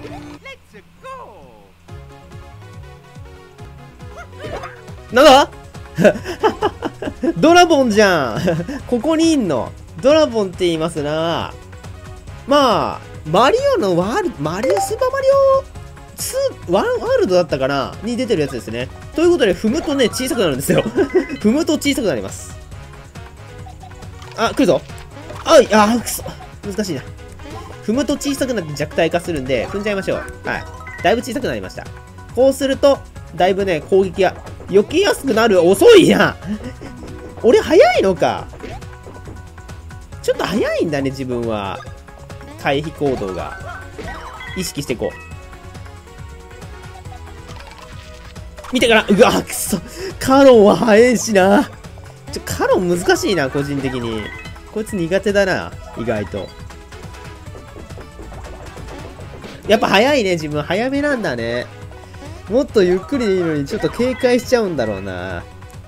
なんだドラボンじゃんここにいんのドラボンって言いますな。まあ、マリオのスーパーマリオワールドだったかなに出てるやつですね。ということで、踏むとね、小さくなるんですよ。踏むと小さくなります。あ、来るぞ。くそ。難しいな。踏むと小さくなって弱体化するんで、踏んじゃいましょう。はい。だいぶ小さくなりました。こうすると、だいぶね、攻撃が避けやすくなる。遅いな俺、早いのか。ちょっと早いんだね、自分は。回避行動が。意識していこう。見てから、うわ、くそ。カロンは早いしな。カロン難しいな、個人的に。こいつ苦手だな、意外と。やっぱ早いね、自分。早めなんだね。もっとゆっくりでいいのに、ちょっと警戒しちゃうんだろうな。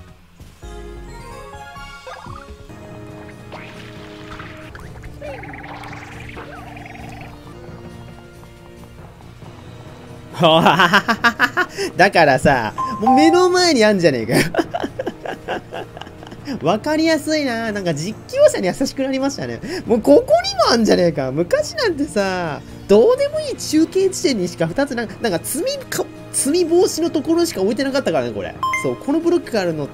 だからさ、もう目の前にあんじゃねえかよ。わかりやすいな。なんか実況者に優しくなりましたね。もうここにもあんじゃねえか。昔なんてさ、どうでもいい中継地点にしか2つなんか積み防止のところしか置いてなかったからね、これ。そう、このブロックがあるのって、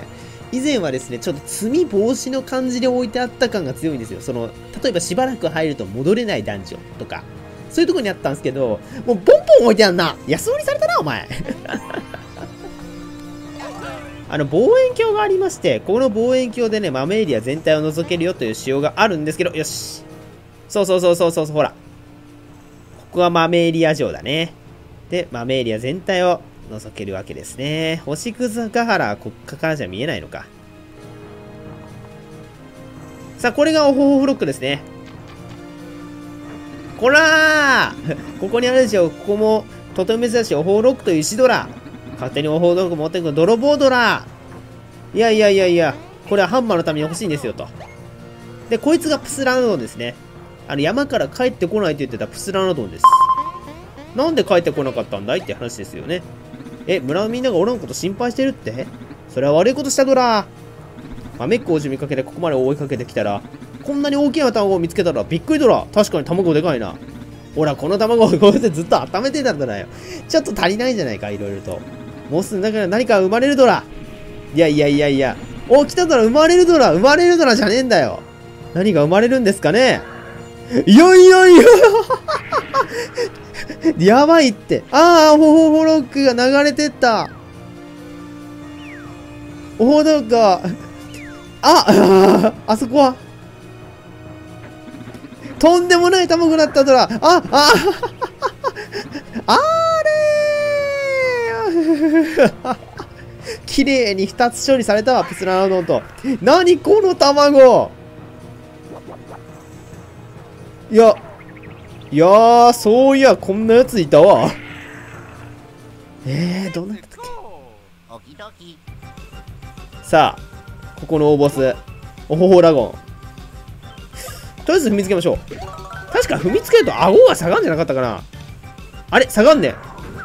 以前はですね、ちょっと積み防止の感じで置いてあった感が強いんですよ。その、例えばしばらく入ると戻れないダンジョンとか。そういうところにあったんですけど、もうポンポン置いてあんな。安売りされたな、お前。望遠鏡がありまして、この望遠鏡でね、豆エリア全体を覗けるよという仕様があるんですけど、よし。そう、ほら。ここが豆エリア上だね。で、豆エリア全体を覗けるわけですね。星屑ヶ原国家からじゃ見えないのか。さあ、これがオホホフロックですね。こらーここにあるでしょ。ここも、とても珍しいオホホロックという石ドラ。勝手にオホホロック持ってくる泥棒ドラ。いや、これはハンマーのために欲しいんですよと。で、こいつがプスラノドンですね。山から帰ってこないと言ってたプスラノドンです。なんで帰ってこなかったんだいって話ですよね。村のみんなが俺のこと心配してるって？それは悪いことしたドラ。豆っこを地味かけてここまで追いかけてきたら、こんなに大きな卵を見つけたらびっくりドラ。確かに卵でかいな。ほら、この卵をこうやってずっと温めてたんだよ。ちょっと足りないんじゃないか、いろいろと。もうすぐだから何か生まれるドラ。いや。お、来たドラ、生まれるドラじゃねえんだよ。何が生まれるんですかね。いや。やばいって。ホホロックが流れてった。オホロックが、あそこは。とんでもない卵だったドラ。綺麗に2つ処理されたわ、プスラノドンと。何この卵。いやそういや、こんなやついたわ。どんなやつだっけ。さあ、ここの大ボス、オホホラゴン。とりあえず踏みつけましょう。確か踏みつけると顎が下がんじゃなかったかな。あれ下がんね。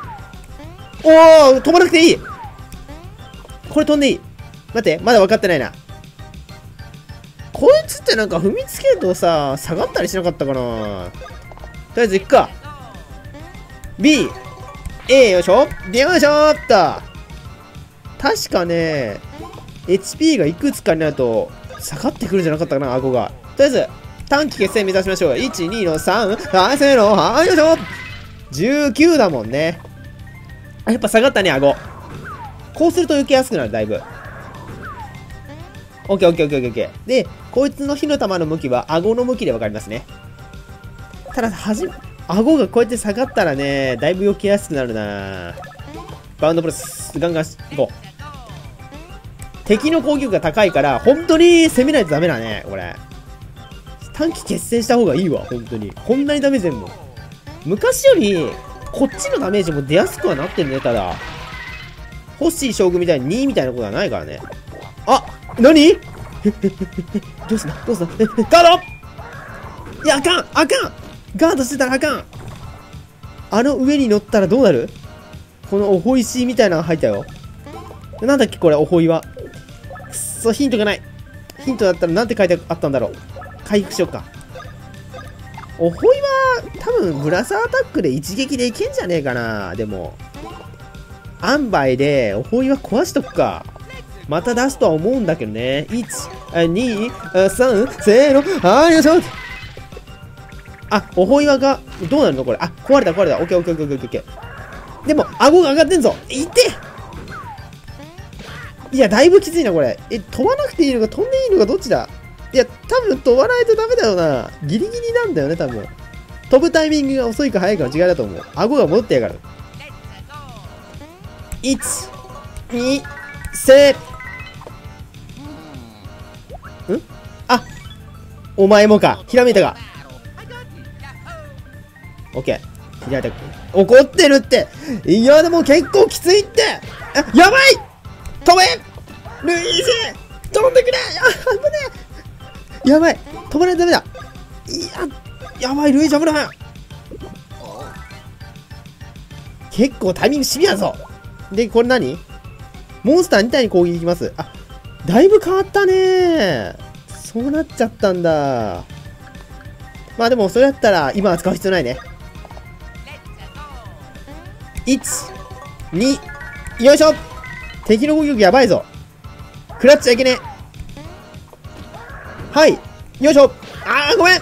飛ばなくていい。これ飛んでいい。待って、まだ分かってないな。こいつってなんか踏みつけるとさ、下がったりしなかったかな。とりあえず行くか。B、A、よいしょ。よいしょっと。確かね、HP がいくつかになると下がってくるんじゃなかったかな、顎が。とりあえず、短期決戦目指しましょう。1、2の3、はい、せーの、はい、よいしょ。19だもんね。やっぱ下がったね、顎。こうすると受けやすくなる、だいぶ。オッケー。で、こいつの火の玉の向きは顎の向きで分かりますね。ただ、顎がこうやって下がったらね、だいぶ避けやすくなるな。バウンドプレス、ガンガンいこう。敵の攻撃力が高いから、本当に攻めないとダメだね、これ。短期決戦した方がいいわ、本当に。こんなにダメージ出んの。昔より、こっちのダメージも出やすくはなってるね、ただ。星将軍みたいに2みたいなことはないからね。何どうすんだガード。いや、あかんガードしてたらあかん。 あの上に乗ったらどうなる？このおほいしみたいなのが入ったよ。なんだっけこれ、おほいは。くっそ、ヒントがない。ヒントだったらなんて書いてあったんだろう。回復しようか。おほいは、多分、ブラスアタックで一撃でいけんじゃねえかな。でも、塩梅で、おほいは壊しとくか。また出すとは思うんだけどね。1、2、3、せーの。よいしょ。あ、おほいはが、どうなるのこれ。あ、壊れた、壊れた。オッケーオッケーオッケーオッケー。でも、顎が上がってんぞ。いて！いや、だいぶきついな、これ。飛ばなくていいのか、飛んでいいのか、どっちだ？いや、多分飛ばないとダメだよな。ギリギリなんだよね、多分。飛ぶタイミングが遅いか早いかの違いだと思う。顎が戻ってやがる。1、2、せんあ、お前もか。ひらめいたか。オッケー。ひらめいた。怒ってるって。いや、でも結構きついって。あ、やばい飛べルイージ飛んでくれ危ねえやばい飛ばないとダメだやばいルイージ危ない結構タイミングシビアぞで、これ何モンスター2体に攻撃できます。あ、だいぶ変わったねそうなっちゃったんだ。まあでもそれだったら今は使う必要ないね。1、2、よいしょ敵の攻撃やばいぞ。食らっちゃいけねえ。はい。よいしょ。ごめん。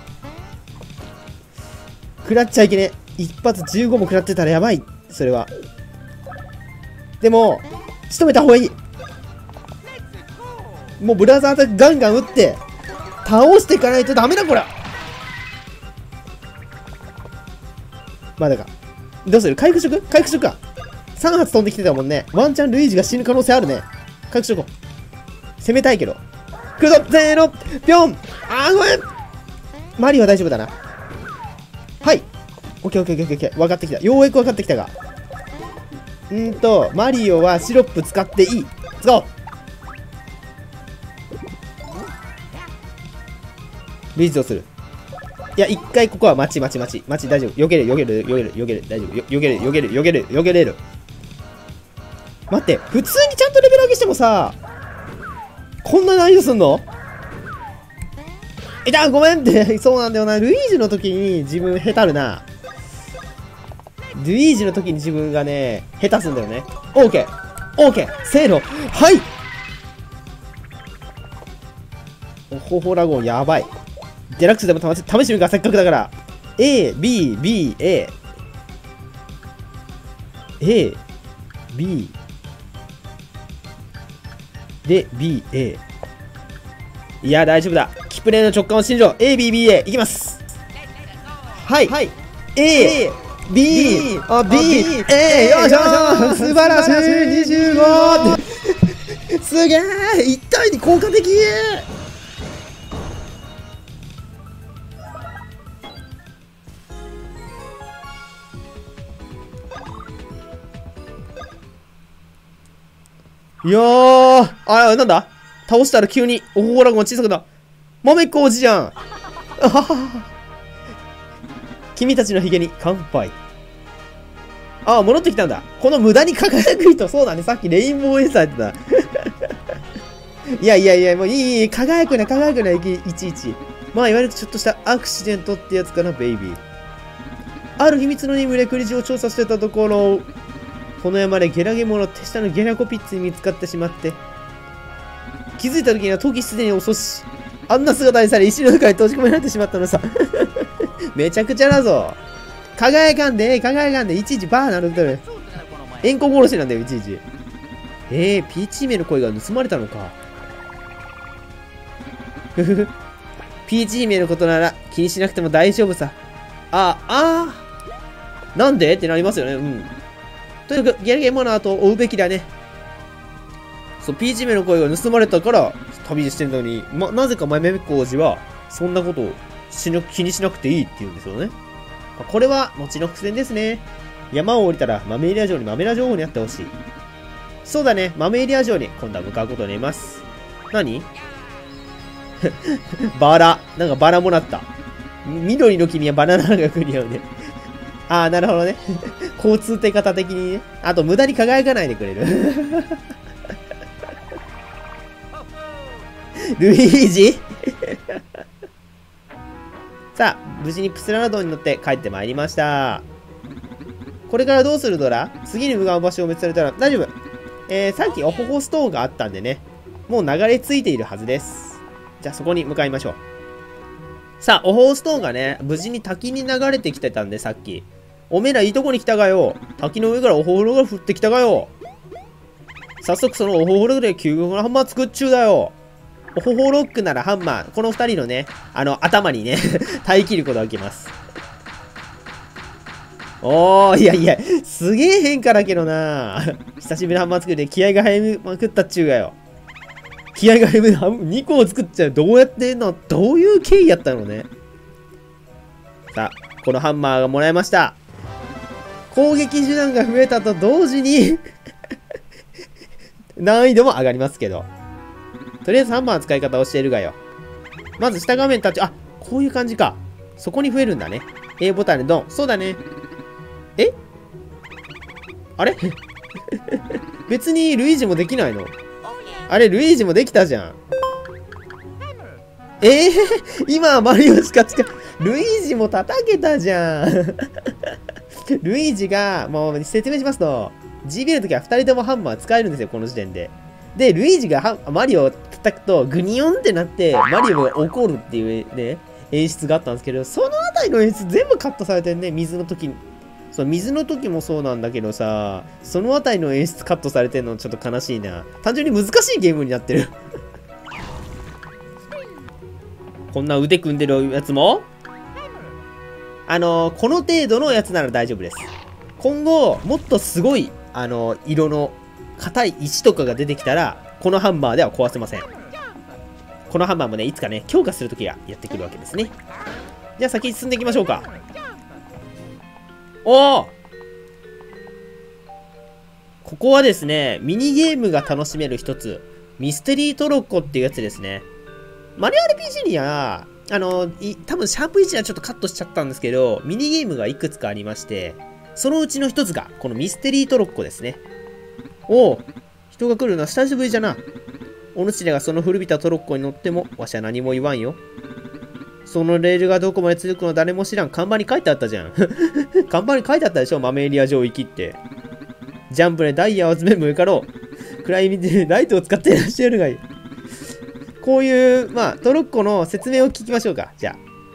食らっちゃいけねえ。一発15も食らってたらやばい。それは。でも、仕留めた方がいい。もうブラザーアタックガンガン撃って、倒していかないとダメだ、これ。まだか。どうする回復しとく回復しとくか。3発飛んできてたもんね。ワンチャンルイージが死ぬ可能性あるね。回復しとこう。攻めたいけど。来るぞせーのぴょんごめんマリオは大丈夫だな。はい。オッケーオッケーオッケーオッケー。分かってきた。ようやく分かってきたが。マリオはシロップ使っていい。使おうルイージをする。いや、一回ここは待ち、大丈夫。避ける、大丈夫。避けれる。待って、普通にちゃんとレベル上げしてもさ、こんな難易度すんの？ごめんって、そうなんだよな。ルイージの時に自分下手るな。ルイージの時に自分がね、下手すんだよね。オーケーせーのはいおほほラゴンやばい。デラックスでも試してみるか、せっかくだから。A、B、B、A。A、B。で、B、A。いや、大丈夫だ。キプレイの直感を信じろ。A、B、B、A。いきます。はい。A、B、B、A。よいしょ素晴らしい !25! すげえ !1 体に効果的いやー、なんだ倒したら急におほほラゴン小さくな。豆っこおじじゃん。あはは。君たちのヒゲに乾杯。戻ってきたんだ。この無駄に輝く人、そうだね。さっきレインボーエースやってた。いや、もういい、輝くな、いちいち。まあ言われるとちょっとしたアクシデントってやつかな、ベイビー。ある秘密の任務でクリジを調査してたところ、この山でゲラゲモの手下のゲラコピッツに見つかってしまって、気づいた時には時すでに遅し、あんな姿にされ石の中に閉じ込められてしまったのさ。めちゃくちゃだぞ。輝かんで、いちいちバーなるってる。円弧殺しなんだよ、いちいち。ピーチ姫の声が盗まれたのか。ふふふ。ピーチ姫のことなら気にしなくても大丈夫さ。なんでってなりますよね。うん。とにかく、ゲラゲモの後を追うべきだね。そう、ピーチ姫の声が盗まれたから、旅してるのに、なぜか豆っこ王子は、そんなことを気にしなくていいって言うんですよね。これは、後の伏線ですね。山を降りたら、豆エリア城に豆ラ女王に会ってほしい。そうだね、豆エリア城に、今度は向かうことになります。何バラ。なんかバラもらった。緑の木にはバナナが来るよね。 ああ、なるほどね。交通手形的にね。あと、無駄に輝かないでくれる。ルイージさあ、無事にプスララドンに乗って帰ってまいりました。これからどうするドラ？次に向かう場所を別されたら大丈夫。さっきオホホストーンがあったんでね、もう流れ着いているはずです。じゃあそこに向かいましょう。さあ、オホホストーンがね、無事に滝に流れてきてたんで、さっき。おめえらいいとこに来たがよ。滝の上からオホホロが降ってきたがよ。早速そのオホホロで究極のハンマー作っちゅうだよ。オホホロックならハンマー、この二人のね、頭にね、耐え切ることができます。おー、いやいや、すげえ変化だけどな。久しぶりのハンマー作りで気合が入りまくったっちゅうがよ。気合が入る2個を作っちゃう。どうやってんの？どういう経緯やったのね。さあ、このハンマーがもらえました。攻撃手段が増えたと同時に難易度も上がりますけど。とりあえずハンマーの使い方を教えるがよ。まず下画面タッチ。あ、こういう感じか。そこに増えるんだね。A ボタンでドン。そうだね。え？あれ別にルイージもできないの？あれ、ルイージもできたじゃん。今はマリオしかルイージも叩けたじゃん。ルイージが、もう説明しますと、GB の時は2人ともハンマー使えるんですよ、この時点で。で、ルイージがマリオを叩くと、グニョンってなって、マリオが怒るっていうね、演出があったんですけど、そのあたりの演出全部カットされてんね、水の時に。そう、水の時もそうなんだけどさ、そのあたりの演出カットされてんのちょっと悲しいな。単純に難しいゲームになってる。こんな腕組んでるやつもこの程度のやつなら大丈夫です。今後、もっとすごい、色の硬い石とかが出てきたら、このハンマーでは壊せません。このハンマーもね、いつかね、強化するときがやってくるわけですね。じゃあ先に進んでいきましょうか。おー！ここはですね、ミニゲームが楽しめる一つ、ミステリートロッコっていうやつですね。マリオ RPG には、多分シャープ1はちょっとカットしちゃったんですけど、ミニゲームがいくつかありまして、そのうちの一つが、このミステリートロッコですね。おお、人が来るな、久しぶりじゃな。お主らがその古びたトロッコに乗っても、わしは何も言わんよ。そのレールがどこまで続くの誰も知らん。看板に書いてあったじゃん。看板に書いてあったでしょ、マメエリア上行きって。ジャンプでダイヤを集める上から暗い道でライトを使っていらっしゃるがいい。こういう、まあ、トロッコの説明を聞きましょうか。じゃあ。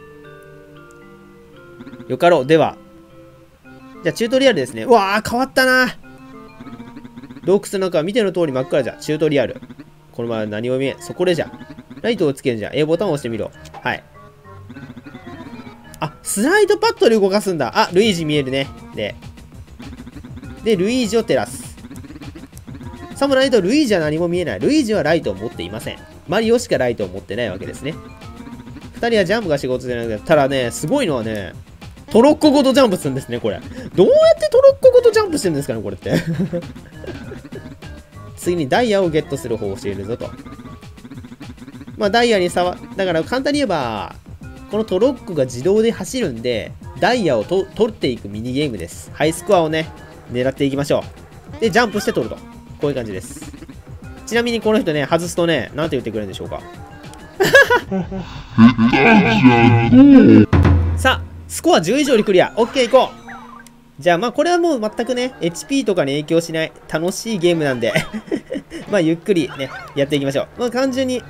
よかろう。では。じゃあ、チュートリアルですね。うわー、変わったな。洞窟の中は見ての通り真っ暗じゃ。チュートリアル。このまま何も見えん。そこでじゃ。ライトをつけるじゃ。A ボタンを押してみろ。はい。あ、スライドパッドで動かすんだ。あ、ルイージ見えるね。で、ルイージを照らす。さもないとルイージは何も見えない。ルイージはライトを持っていません。マリオしかライトを持ってないわけですね。二人はジャンプが仕事じゃなくて、ただね、すごいのはね、トロッコごとジャンプするんですね、これ。どうやってトロッコごとジャンプしてるんですかね、これって。次にダイヤをゲットする方を教えるぞと。まあ、ダイヤにだから簡単に言えば、このトロッコが自動で走るんで、ダイヤを取っていくミニゲームです。ハイスコアをね、狙っていきましょう。で、ジャンプして取ると。こういう感じです。ちなみにこの人ね、外すとね、なんて言ってくれるんでしょうか。さあ、スコア10以上にクリア。OK 行こう。じゃあまあこれはもう全くね、HP とかに影響しない楽しいゲームなんで、まあゆっくりね、やっていきましょう。まあ単純に、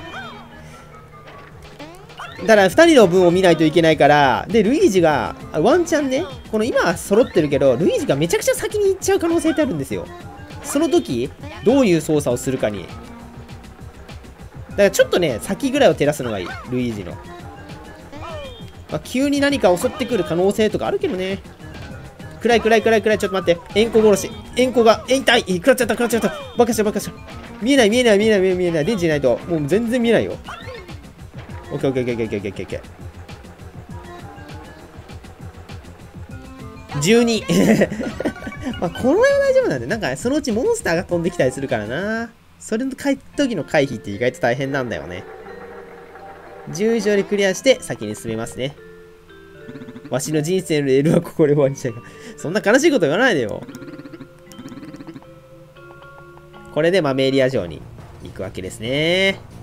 ただ2人の分を見ないといけないから、で、ルイージが、ワンチャンね、この今は揃ってるけど、ルイージがめちゃくちゃ先に行っちゃう可能性ってあるんですよ。その時、どういう操作をするかに。だからちょっとね、先ぐらいを照らすのがいい、ルイージの。まあ、急に何か襲ってくる可能性とかあるけどね。暗い、ちょっと待って。円弧殺し。円弧が、痛い、食らっちゃった。バカした。見えない。電池ないと、もう全然見えないよ。オッケー。12。まあ、この辺は大丈夫なんで、なんか、そのうちモンスターが飛んできたりするからな。それの時の回避って意外と大変なんだよね。10以上でクリアして、先に進めますね。 わしの人生のレールはここで終わりじゃが。そんな悲しいこと言わないでよ。これでマメーリア城に行くわけですね。